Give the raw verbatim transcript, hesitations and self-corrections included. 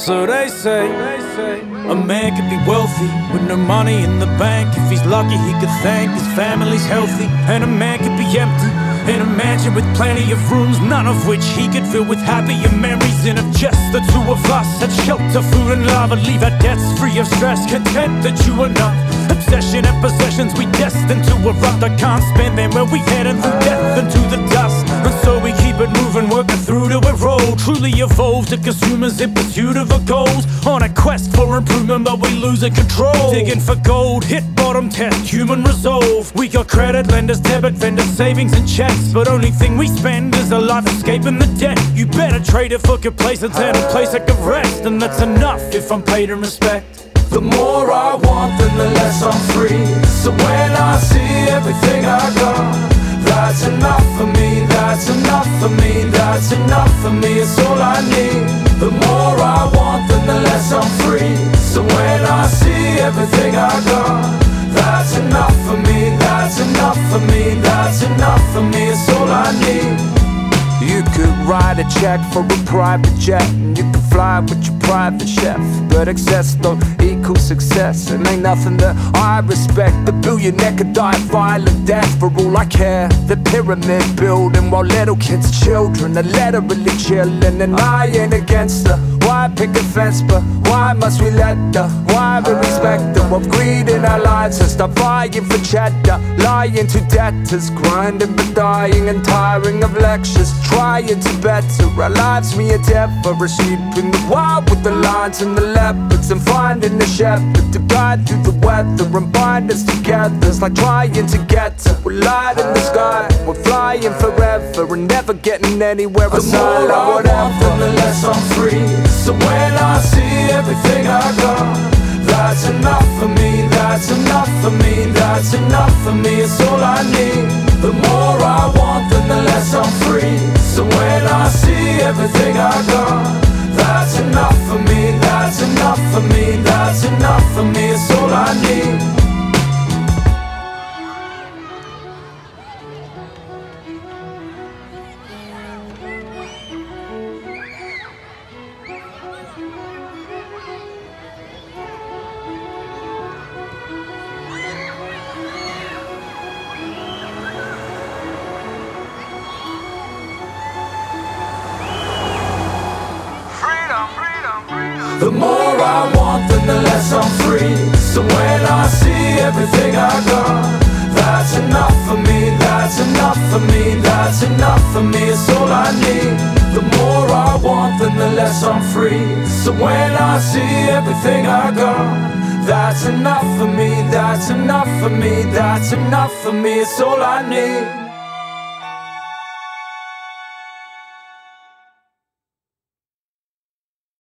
So they say, a man could be wealthy with no money in the bank. If he's lucky, he could thank his family's healthy. And a man could be empty in a mansion with plenty of rooms, none of which he could fill with happier memories. And if just the two of us had shelter, food and love, and leave our debts free of stress, content that you are not. Obsession and possessions we destined to erupt. I can't spend them where we heading through death into the dust. And so we keep it moving, working through to enroll, truly evolve to consumers in pursuit of our goals. On a quest for improvement, but we losing control. Digging for gold, hit bottom, test human resolve. We got credit, lenders, debit, vendors, savings and checks, but only thing we spend is a life escaping the debt. You better trade it for complacence and a place I can rest, and that's enough if I'm paid in respect. The more I want, then the less I'm free. So when I see everything I got, that's enough for me, that's enough for me, that's enough for me, it's all I need. The more I want, then the less I'm free. So when I see everything I got, that's enough for me, that's enough for me, that's enough for me, it's all I need. You could write a check for a private jet, and you could fly with your private chef, but excess don't equal success, and ain't nothing that I respect. The billionaire could die a violent death for all I care. The pyramid building while little kids, children are literally chilling, and I ain't against her. Why pick a fence, but why must we let her? Why we respect her of greed in our lives and stop vying for cheddar? Lying to debtors, grinding but dying and tiring of lectures, trying to better our lives. We endeavor a sheep in the wild with the lions and the leopards, and finding the shepherd to guide through the weather and bind us together. It's like trying to get to a light in the sky. We're flying forever and never getting anywhere. The more I want, then the less I'm free. So when I see everything I got, that's enough for me, that's enough for me, that's enough for me, it's all I need. The more I want, then the less I'm free. So when I see everything I got, that's enough for me, that's enough for me, that's enough for me, it's all I need. The more I want, then the less I'm free. So when I see everything I got, that's enough for me, that's enough for me, that's enough for me, it's all I need. The more I want, then the less I'm free. So when I see everything I got, that's enough for me, that's enough for me, that's enough for me, it's all I need.